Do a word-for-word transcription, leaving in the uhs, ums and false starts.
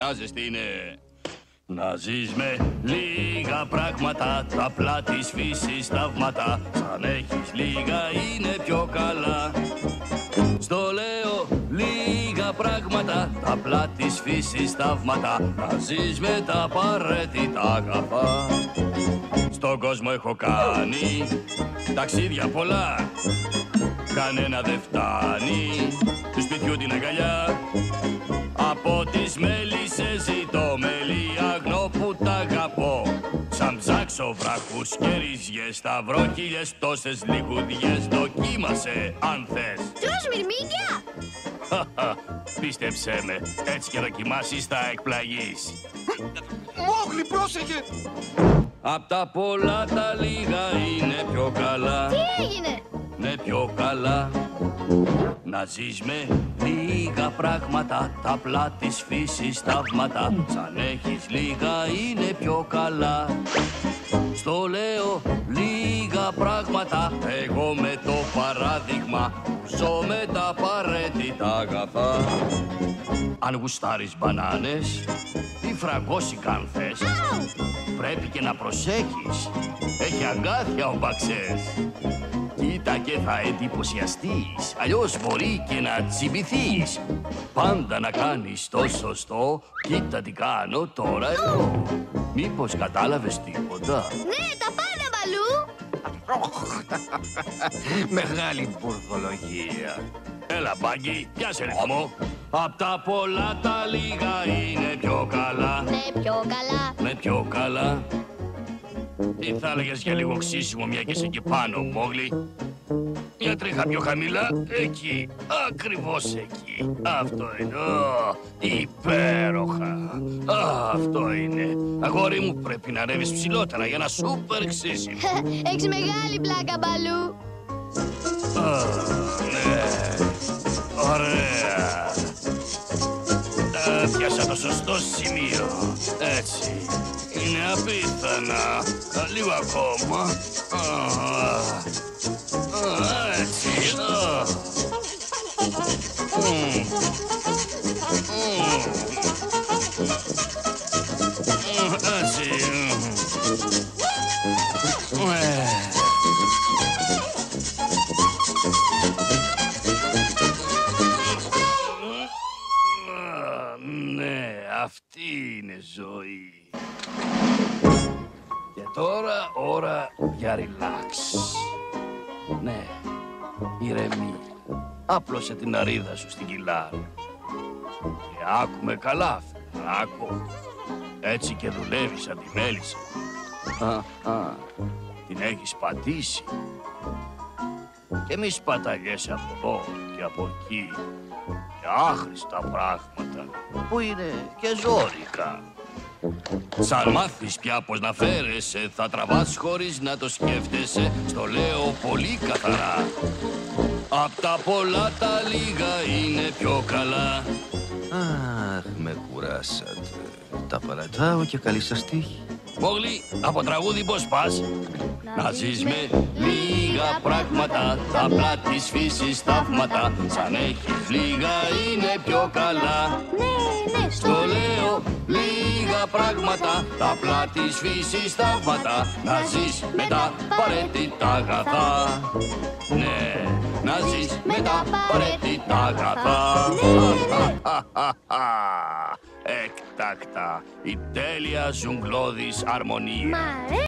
Να ζεστήνε. Να ζεις με λίγα πράγματα, τα απλά της φύσης θαύματα. Σαν έχεις λίγα είναι πιο καλά. Στο λέω λίγα πράγματα, τα απλά της φύσης θαύματα. Να ζεις με τα απαραίτητα αγαθά. Στον κόσμο έχω κάνει ταξίδια πολλά, κανένα δεν φτάνει του σπιτιού την αγκαλιά. Από τις μέλισσες ζητώ μέλι αγνό που τα αγαπώ. Σαν ψάξω βράχους και ρυζιές, σταυρόκυλιες, τόσες λιγουδιές. Δοκίμασε αν θες. Τρως μυρμήγκια! Πίστεψέ με, έτσι και δοκιμάσεις θα εκπλαγείς. Μόγλι, πρόσεχε! Απ' τα πολλά τα λίγα είναι πιο καλά. Τι έγινε? Ναι, πιο καλά. Να ζεις με λίγα πράγματα, τα απλά της φύσης θαύματα. Σαν έχεις λίγα είναι πιο καλά. Στο λέω λίγα πράγματα, εγώ με το παράδειγμα που ζω με τα απαραίτητα αγαθά. Αν γουστάρεις μπανάνες ή φραγκόσικα αν θες, πρέπει και να προσέχεις, έχει αγκάθια ο μπαξές. Κοίτα και θα εντυπωσιαστείς, αλλιώς μπορεί και να τσιμπηθείς. Πάντα να κάνεις το σωστό, κοίτα τι κάνω τώρα εγώ. Μήπως κατάλαβες τίποτα? Ναι, τα πάντα, Μπαλού! Μεγάλη μπουρδολογία. Έλα, Μπάγκη, πιάσε ρυθμό. Απ' τα πολλά τα λίγα είναι πιο καλά. Ναι, πιο καλά. Ναι, πιο καλά. Τι θα έλεγες για λίγο ξύσιμο, μια και είσαι εκεί πάνω, Μόγλι? Μια τρίχα πιο χαμηλά, εκεί, ακριβώς εκεί. Αυτό είναι, Ω, υπέροχα. Α, αυτό είναι. Αγόρι μου, πρέπει να ανέβεις ψηλότερα για ένα σούπερ ξύσιμο. Έχεις μεγάλη πλάκα, Μπαλού. Α, ναι, ωραία. Α, πιάσα το σωστό σημείο, έτσι. Είναι απίθανα. Α, λίγο ακόμα. Α, α, έτσι. Α. Μμμ. Μμμ. Μμμ, έτσι. Μμμ. Ε. Α, ναι, αυτή είναι ζωή. Και τώρα ώρα για relax. Ναι, ηρεμή. Άπλωσε την αρίδα σου στην κοιλάρα. Και άκουμε καλά, άκου. Έτσι και δουλεύει σαν τη μέλισσα. Α, α, την έχεις πατήσει. Και μη σπαταλιέσαι από εδώ και από εκεί. Και άχρηστα πράγματα που είναι και ζόρικα. Σαν μάθεις πια πως να φέρεσαι, θα τραβάς χωρίς να το σκέφτεσαι. Στο λέω πολύ καθαρά. Απ' τα πολλά τα λίγα είναι πιο καλά. Αχ, με κουράσατε. Τα παρατάω και καλή σας τύχη. Μόγλι, από τραγούδι πώς πας? Να ζεις με λίγα πράγματα, τα απλά της φύσης θαύματα. Σαν έχεις λίγα είναι πιο καλά. Ναι, ναι, Στο λέω λίγα πράγματα, τα απλά της φύσης θαύματα. Να ζεις με τα απαραίτητα αγαθά. Ναι, να ζεις με τα απαραίτητα αγαθά. Έκτακτα, η τέλεια ζουγκλώδης αρμονία. Μ' αρέσει.